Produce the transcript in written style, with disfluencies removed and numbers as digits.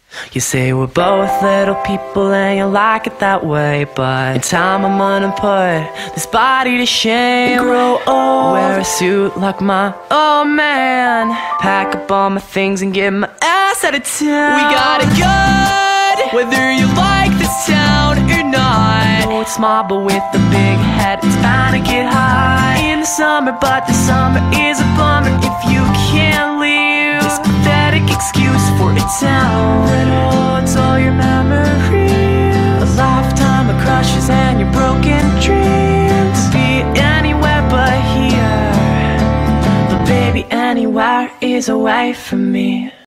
You say we're both little people and you like it that way, but in time I'm gonna put this body to shame and grow old, wear a suit like my old man, pack up all my things and get my ass out of town. We got it good, whether you like this town or not. Oh, it's small but with a big head, it's bound to get high in the summer, but the summer is a bummer if you can't leave this pathetic excuse for a town that holds all your memories, a lifetime of crushes and your broken dreams. Be anywhere but here, but baby, anywhere is away from me.